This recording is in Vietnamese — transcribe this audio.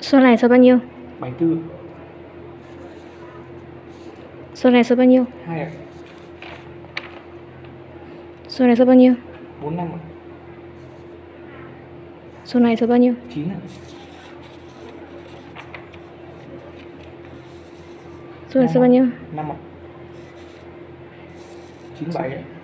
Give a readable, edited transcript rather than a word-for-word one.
Số này số bao nhiêu? 74. Số này số bao nhiêu? 2 ạ. Số này số bao nhiêu? 45 ạ. Số này số bao nhiêu? 9 ạ. Số này số bao nhiêu? 5 ạ. 97 ạ.